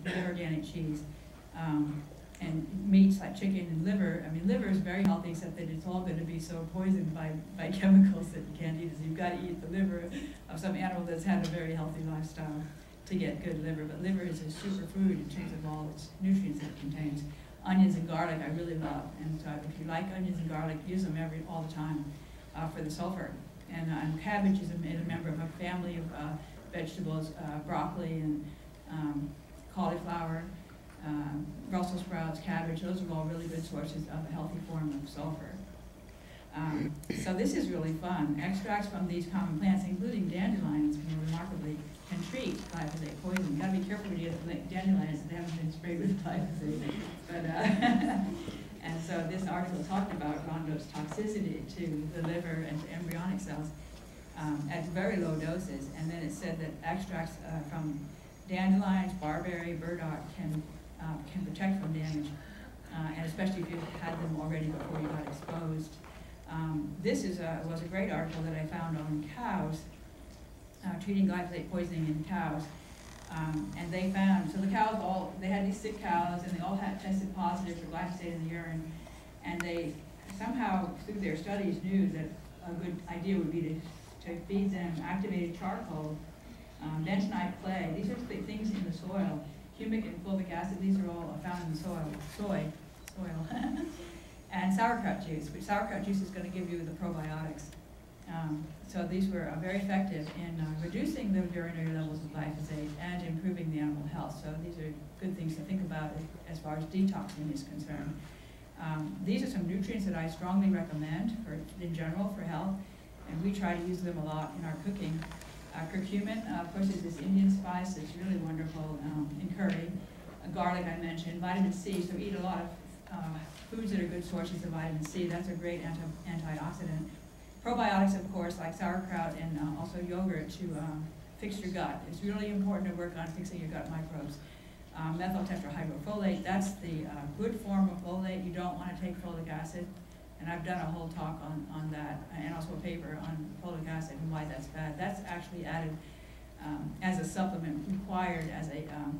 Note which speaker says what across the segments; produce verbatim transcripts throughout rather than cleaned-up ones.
Speaker 1: good organic cheese, um, and meats like chicken and liver. I mean, liver is very healthy, except that it's all going to be so poisoned by, by chemicals that you can't eat it. So you've got to eat the liver of some animal that's had a very healthy lifestyle to get good liver. But liver is a superfood in terms of all its nutrients that it contains. Onions and garlic I really love, and so if you like onions and garlic, use them every all the time uh, for the sulfur. And, uh, and cabbage is a, is a member of a family of uh, vegetables, uh, broccoli and um, cauliflower, uh, Brussels sprouts, cabbage. Those are all really good sources of a healthy form of sulfur. Um, so this is really fun. Extracts from these common plants, including dandelions, can remarkably can treat glyphosate poison. You got to be careful when you get dandelions that haven't been sprayed with glyphosate. But uh, and so this article talked about Rondo's toxicity to the liver and to embryonic cells um, at very low doses. And then it said that extracts uh, from dandelions, barberry, burdock can uh, can protect from damage, uh, and especially if you had them already before you got exposed. Um, this is a, was a great article that I found on cows, uh, treating glyphosate poisoning in cows. Um, and they found, so the cows all, they had these sick cows and they all had tested positive for glyphosate in the urine. And they somehow, through their studies, knew that a good idea would be to, to feed them activated charcoal, um, bentonite clay. These are the things in the soil. Humic and fulvic acid, these are all found in the soil, soy, soil. And sauerkraut juice, which sauerkraut juice is going to give you the probiotics. Um, so these were uh, very effective in uh, reducing the urinary levels of glyphosate and improving the animal health. So these are good things to think about as far as detoxing is concerned. Um, these are some nutrients that I strongly recommend for, in general, for health, and we try to use them a lot in our cooking. Uh, curcumin, uh, of course, is this Indian spice that's really wonderful um, in curry. Uh, garlic, I mentioned. Vitamin C, so eat a lot of uh, foods that are good sources of vitamin C. That's a great anti antioxidant. Probiotics, of course, like sauerkraut and uh, also yogurt to um, fix your gut. It's really important to work on fixing your gut microbes. Um, methyl tetrahydrofolate, that's the uh, good form of folate. You don't want to take folic acid. And I've done a whole talk on, on that, and also a paper on folic acid and why that's bad. That's actually added um, as a supplement required as a um,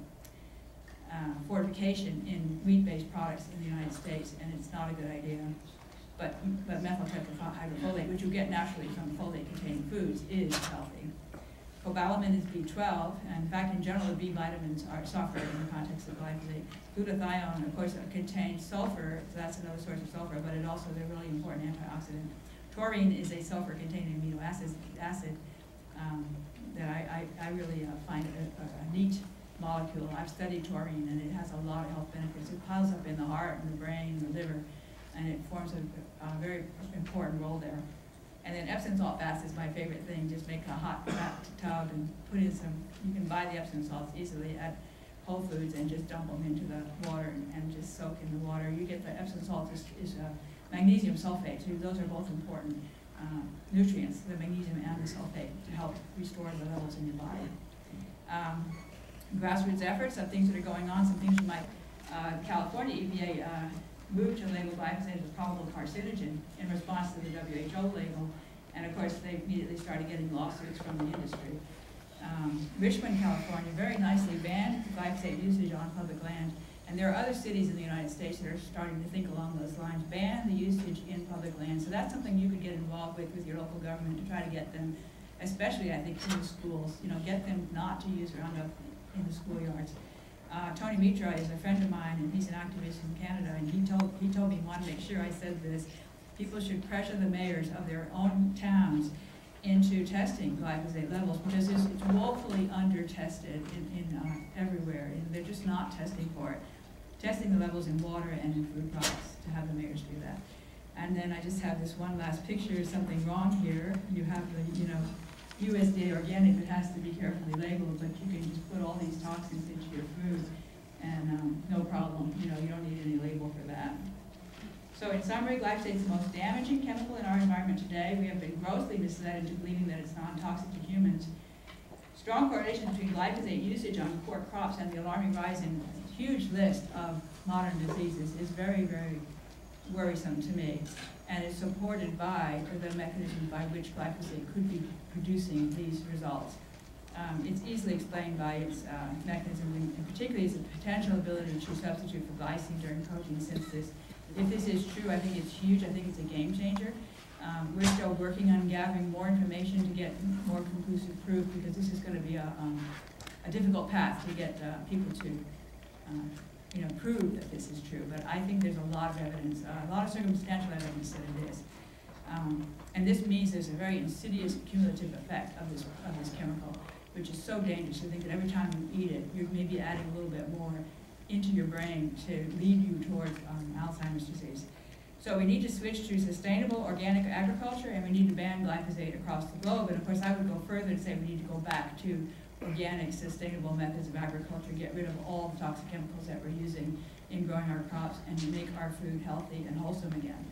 Speaker 1: uh, fortification in wheat-based products in the United States, and it's not a good idea. But, but methyl tetrahydrofolate, which you get naturally from folate-containing foods, is healthy. Cobalamin is B twelve, and in fact, in general, the B vitamins are suffer in the context of glyphosate. Glutathione, of course, contains sulfur, so that's another source of sulfur, but it also is a really important antioxidant. Taurine is a sulfur-containing amino acid, acid um, that I, I, I really uh, find a, a, a neat molecule. I've studied taurine, and it has a lot of health benefits. It piles up in the heart and the brain, the liver, and it forms a, a very important role there. And then Epsom salt baths is my favorite thing. Just make a hot tub and put in some, you can buy the Epsom salts easily at Whole Foods and just dump them into the water and, and just soak in the water. You get the Epsom salt is, is uh, magnesium sulfate. So those are both important uh, nutrients, the magnesium and the sulfate, to help restore the levels in your body. Um, grassroots efforts, some things that are going on, some things you might, uh, California E P A uh, moved to label glyphosate as a probable carcinogen in response to the W H O label, and of course they immediately started getting lawsuits from the industry. Um, Richmond, California, very nicely banned glyphosate usage on public land, and there are other cities in the United States that are starting to think along those lines, ban the usage in public land. So that's something you could get involved with with your local government to try to get them, especially I think in the schools, you know, get them not to use Roundup in the schoolyards. Uh, Tony Mitra is a friend of mine, and he's an activist in Canada, and he told, he told me, he wanted to make sure I said this, people should pressure the mayors of their own towns into testing glyphosate levels, because it's, it's woefully under-tested in, in, uh, everywhere, and they're just not testing for it. Testing the levels in water and in food products, to have the mayors do that. And then I just have this one last picture, something wrong here. You have the, you know, U S D A organic that has to be carefully labeled, but you can just put all these toxins into your food and um, no problem. You know, you don't need any label for that. So in summary, glyphosate is the most damaging chemical in our environment today. We have been grossly misled into believing that it's non-toxic to humans. Strong correlation between glyphosate usage on core crops and the alarming rise in a huge list of modern diseases is very, very worrisome to me, and is supported by the mechanism by which glyphosate could be producing these results. Um, it's easily explained by its uh, mechanism, and particularly its potential ability to substitute for glycine during protein synthesis. If this is true, I think it's huge. I think it's a game changer. Um, we're still working on gathering more information to get more conclusive proof, because this is going to be a, um, a difficult path to get uh, people to uh, you know, prove that this is true. But I think there's a lot of evidence, uh, a lot of circumstantial evidence that it is. Um, and this means there's a very insidious cumulative effect of this, of this chemical, which is so dangerous to think that every time you eat it, you're maybe adding a little bit more into your brain to lead you towards um, Alzheimer's disease. So we need to switch to sustainable organic agriculture, and we need to ban glyphosate across the globe. And of course, I would go further and say we need to go back to organic, sustainable methods of agriculture, get rid of all the toxic chemicals that we're using in growing our crops, and to make our food healthy and wholesome again.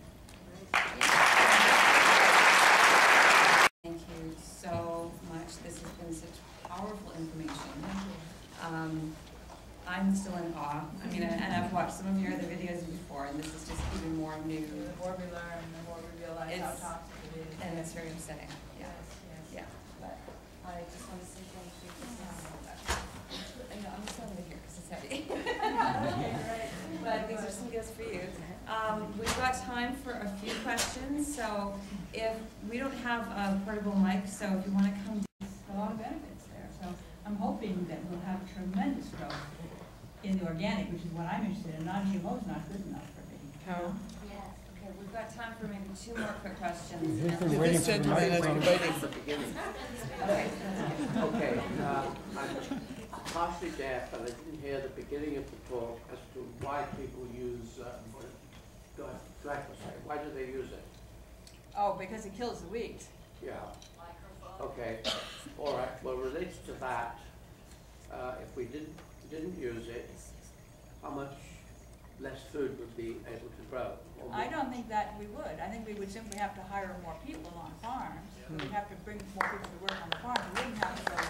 Speaker 2: Thank you so much. This has been such powerful information. Um, I'm still in awe. I mean, and I've watched some of your other videos before, and this is just even more new.
Speaker 1: The more we learn, the more we realize
Speaker 2: it's,
Speaker 1: how toxic it is.
Speaker 2: And it's very upsetting. Yeah.
Speaker 1: Yes, yes.
Speaker 2: Yeah. But I just want to say thank you. I know, I'm just going to here because it's heavy.
Speaker 1: Okay, great.
Speaker 2: But these are some gifts for you. Um, we've got time for a few questions, so if we don't have a portable mic, so if you want to come,
Speaker 1: a lot of benefits there. So I'm hoping that we'll have tremendous growth in the organic, which is what I'm interested in. Non-G M O is not good enough for me.
Speaker 2: How? Yes. Okay, we've got time for maybe two more quick questions.
Speaker 3: If you're waiting for the microphone.
Speaker 2: Okay.
Speaker 4: Okay, uh, I'm partially deaf, but I didn't hear the beginning of the talk as to why people use uh, glyphosate. Why do they use it?
Speaker 1: Oh, because it kills the wheat.
Speaker 4: Yeah. Okay. All right. Well, related to that, uh, if we didn't didn't use it, how much less food would be able to grow?
Speaker 1: I don't think that we would. I think we would simply have to hire more people on farms. Yeah. We'd have to bring more people to work on the farm. We wouldn't have to grow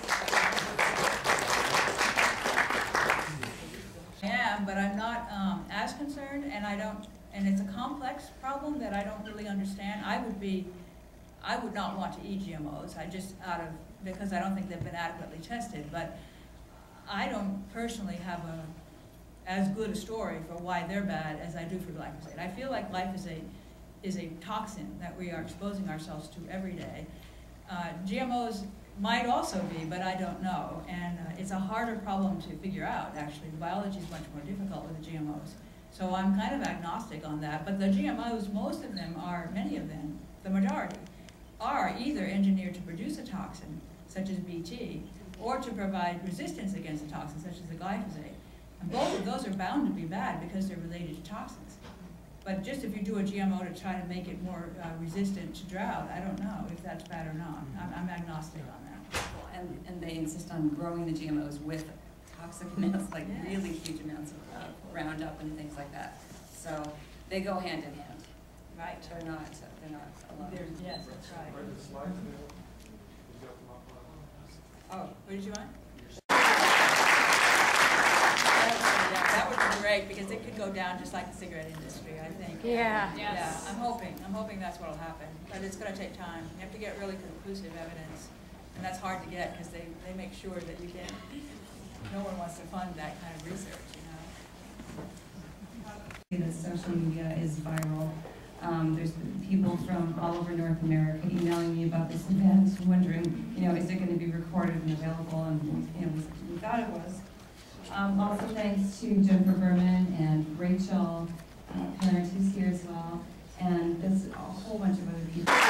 Speaker 1: more food. I am, but I'm not um, as concerned, and I don't. And it's a complex problem that I don't really understand. I would be, I would not want to eat G M Os. I just out of because I don't think they've been adequately tested. But I don't personally have a as good a story for why they're bad as I do for glyphosate. I feel like glyphosate is a toxin that we are exposing ourselves to every day. Uh, G M Os might also be, but I don't know. And uh, it's a harder problem to figure out, actually. The biology is much more difficult with the G M Os. So I'm kind of agnostic on that. But the G M Os, most of them are, many of them, the majority, are either engineered to produce a toxin, such as B T, or to provide resistance against a toxin, such as the glyphosate. And both of those are bound to be bad because they're related to toxins. But just if you do a G M O to try to make it more uh, resistant to drought, I don't know if that's bad or not. I'm, I'm agnostic on that.
Speaker 2: Well, and, and they insist on growing the G M Os with toxic amounts, like
Speaker 1: yes.
Speaker 2: really huge amounts of uh, Roundup and things like that. So they go hand in hand.
Speaker 1: Right.
Speaker 2: They're not, they're not alone.
Speaker 1: They're, yes, that's right.
Speaker 3: Are the slides available?
Speaker 1: Oh, what did you want? That would be great, because it could go down just like the cigarette industry, I think.
Speaker 5: Yeah.
Speaker 1: Yes. Yeah, I'm hoping. I'm hoping that's what will happen. But it's going to take time. You have to get really conclusive evidence. And that's hard to get because they, they make sure that you get, no one wants to fund that kind of research, you know.
Speaker 6: The social media is viral. Um, there's people from all over North America emailing me about this event, wondering, you know, is it going to be recorded and available? And you know, we thought it was. Um, also, thanks to Jennifer Berman and Rachel uh, Parent, who's here as well, and there's a whole bunch of other people.